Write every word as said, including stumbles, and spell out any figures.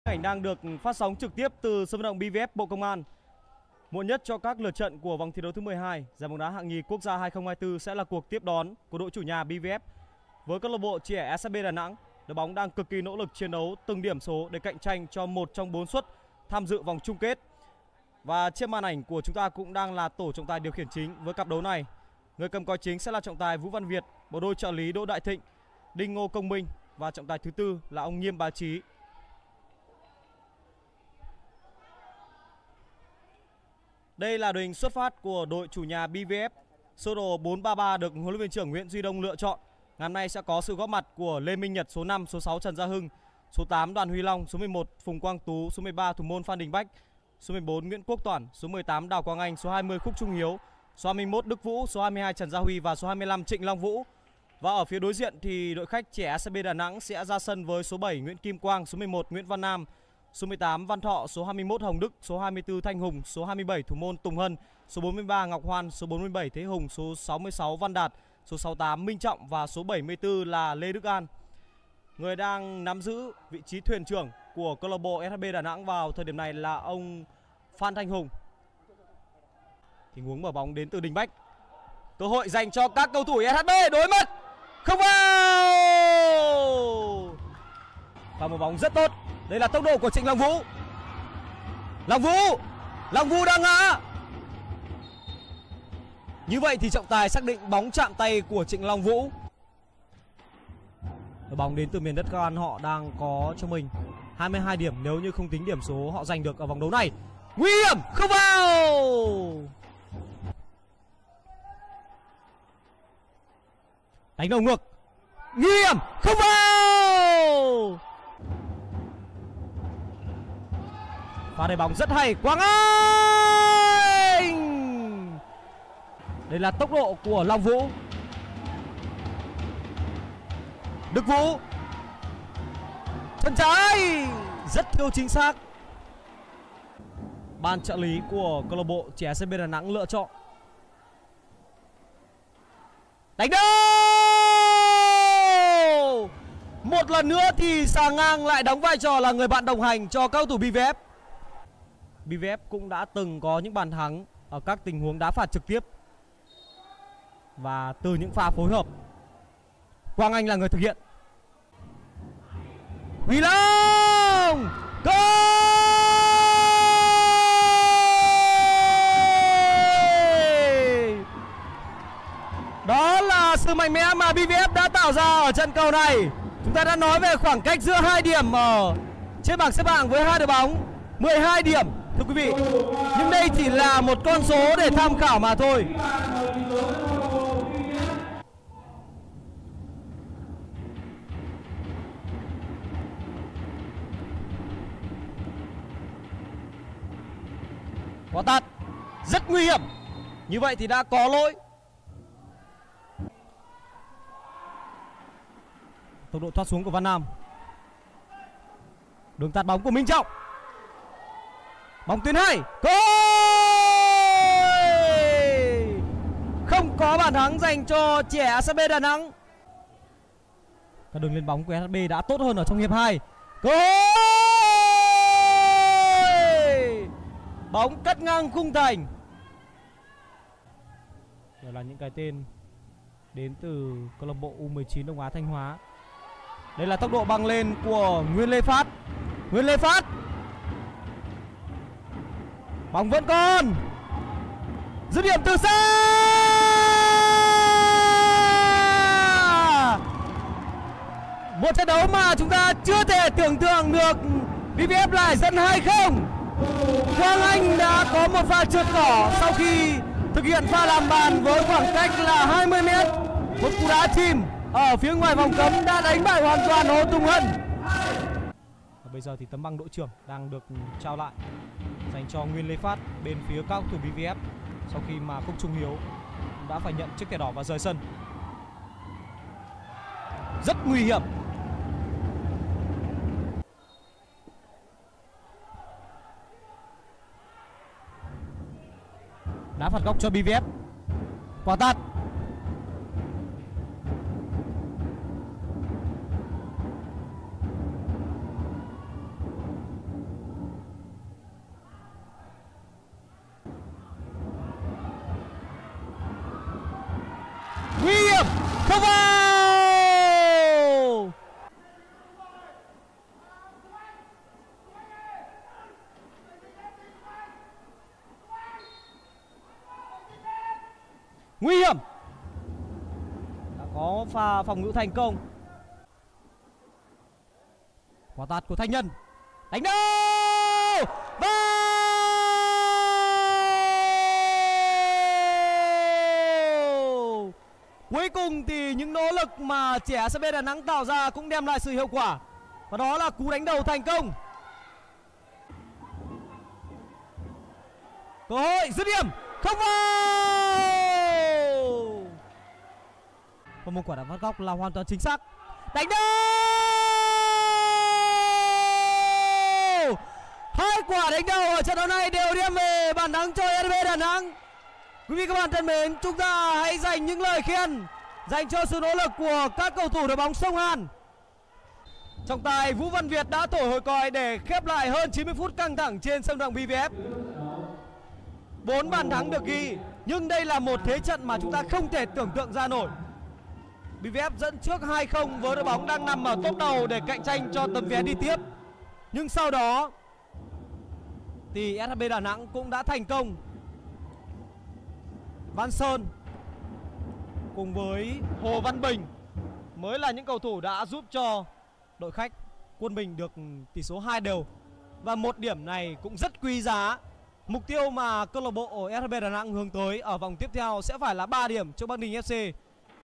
Ảnh đang được phát sóng trực tiếp từ sân vận động bê vê ép Bộ Công an. Muộn nhất cho các lượt trận của vòng thi đấu thứ mười hai giải bóng đá hạng nhì quốc gia hai không hai tư sẽ là cuộc tiếp đón của đội chủ nhà bê vê ép với câu lạc bộ trẻ ét ét bê Đà Nẵng. Đội bóng đang cực kỳ nỗ lực chiến đấu từng điểm số để cạnh tranh cho một trong bốn suất tham dự vòng chung kết. Và trên màn ảnh của chúng ta cũng đang là tổ trọng tài điều khiển chính với cặp đấu này. Người cầm còi chính sẽ là trọng tài Vũ Văn Việt, bộ đôi trợ lý Đỗ Đại Thịnh, Đinh Ngô Công Minh và trọng tài thứ tư là ông Nghiêm Bá Trí. Đây là đội hình xuất phát của đội chủ nhà bê vê ép. Sơ đồ bốn ba ba được huấn luyện viên trưởng Nguyễn Duy Đông lựa chọn. Ngày hôm nay sẽ có sự góp mặt của Lê Minh Nhật số năm, số sáu Trần Gia Hưng, số tám Đoàn Huy Long, số mười một Phùng Quang Tú, số mười ba thủ môn Phan Đình Bách, số mười bốn Nguyễn Quốc Toản, số mười tám Đào Quang Anh, số hai mươi Khúc Trung Hiếu, số hai mươi mốt Đức Vũ, số hai mươi hai Trần Gia Huy và số hai mươi lăm Trịnh Long Vũ. Và ở phía đối diện thì đội khách trẻ ét ét bê Đà Nẵng sẽ ra sân với số bảy Nguyễn Kim Quang, số mười một Nguyễn Văn Nam, số mười tám Văn Thọ, số hai mươi mốt Hồng Đức, số hai mươi tư Thanh Hùng, số hai mươi bảy thủ môn Tùng Hân, số bốn mươi ba Ngọc Hoan, số bốn mươi bảy Thế Hùng, số sáu mươi sáu Văn Đạt, số sáu mươi tám Minh Trọng và số bảy mươi tư là Lê Đức An. Người đang nắm giữ vị trí thuyền trưởng của câu lạc bộ ét hát bê Đà Nẵng vào thời điểm này là ông Phan Thanh Hùng. Tình huống mở bóng đến từ Đình Bách. Cơ hội dành cho các cầu thủ ét hát bê, đối mặt không vào. Và một bóng rất tốt. Đây là tốc độ của Trịnh Long Vũ. Long Vũ, Long Vũ đang ngã. Như vậy thì trọng tài xác định bóng chạm tay của Trịnh Long Vũ. Đội bóng đến từ miền đất Cao An họ đang có cho mình hai mươi hai điểm nếu như không tính điểm số họ giành được ở vòng đấu này. Nguy hiểm, không vào. Đánh đầu ngược. Nguy hiểm, không vào. Pha đẩy bóng rất hay, Quang Anh. Đây là tốc độ của Long Vũ. Đức Vũ, chân trái rất thiếu chính xác. Ban trợ lý của câu lạc bộ trẻ ét ét bê Đà Nẵng lựa chọn. Đánh đâu. Một lần nữa thì Sà Ngang lại đóng vai trò là người bạn đồng hành cho các cầu thủ bê vê ép. bê vê ép cũng đã từng có những bàn thắng ở các tình huống đá phạt trực tiếp và từ những pha phối hợp. Quang Anh là người thực hiện. Huy Long, goal! Đó là sự mạnh mẽ mà bê vê ép đã tạo ra ở trận cầu này. Chúng ta đã nói về khoảng cách giữa hai điểm ở trên bảng xếp hạng với hai đội bóng, mười hai điểm thưa quý vị. Nhưng đây chỉ là một con số để tham khảo mà thôi. Quả tạt rất nguy hiểm. Như vậy thì đã có lỗi. Tốc độ thoát xuống của Văn Nam. Đường tạt bóng của Minh Trọng. Bóng tuyến hai. Goal! Không có bàn thắng dành cho trẻ ét ét bê Đà Nẵng. Các đường lên bóng của ét ét bê đã tốt hơn ở trong hiệp hai. Goal! Bóng cắt ngang khung thành. Đây là những cái tên đến từ câu lạc bộ u mười chín Đông Á Thanh Hóa. Đây là tốc độ băng lên của Nguyên Lê Phát. Nguyên Lê Phát. Bóng vẫn còn. Dứt điểm từ xa. Một trận đấu mà chúng ta chưa thể tưởng tượng được. bê vê ép lại dẫn hai không. Quang Anh đã có một pha trượt cỏ sau khi thực hiện pha làm bàn với khoảng cách là hai mươi mét. Một cú đá chìm ở phía ngoài vòng cấm đã đánh bại hoàn toàn Hồ Tùng Hân. Và bây giờ thì tấm bằng đội trưởng đang được trao lại dành cho Nguyên Lê Phát bên phía các cầu thủ bê vê ép sau khi mà Khúc Trung Hiếu đã phải nhận chiếc thẻ đỏ và rời sân. Rất nguy hiểm. Đá phạt góc cho bê vê ép. Quả tạt. nguy hiểm. Đã có pha phòng ngự thành công. Quả tạt của Thanh Nhân. Đánh đâu và cuối cùng thì những nỗ lực mà trẻ ét bê Đà Nẵng tạo ra cũng đem lại sự hiệu quả. Và đó là cú đánh đầu thành công. Cơ hội dứt điểm không vào. Và một quả đá phạt góc là hoàn toàn chính xác. Đánh đâu. Hai quả đánh đầu ở trận đấu này đều đem về bàn thắng cho ét bê Đà Nẵng. Quý vị các bạn thân mến, chúng ta hãy dành những lời khen dành cho sự nỗ lực của các cầu thủ đội bóng Sông Hàn. Trọng tài Vũ Văn Việt đã thổi hồi còi để khép lại hơn chín mươi phút căng thẳng trên sân vận động bê vê ép. Bốn bàn thắng được ghi, nhưng đây là một thế trận mà chúng ta không thể tưởng tượng ra nổi. bê vê ép dẫn trước hai không với đội bóng đang nằm ở top đầu để cạnh tranh cho tấm vé đi tiếp. Nhưng sau đó thì ét hát bê Đà Nẵng cũng đã thành công. Văn Sơn cùng với Hồ Văn Bình mới là những cầu thủ đã giúp cho đội khách Quân Bình được tỷ số hai đều. Và một điểm này cũng rất quý giá. Mục tiêu mà câu lạc bộ ét hát bê Đà Nẵng hướng tới ở vòng tiếp theo sẽ phải là ba điểm cho Bắc Ninh ép xê.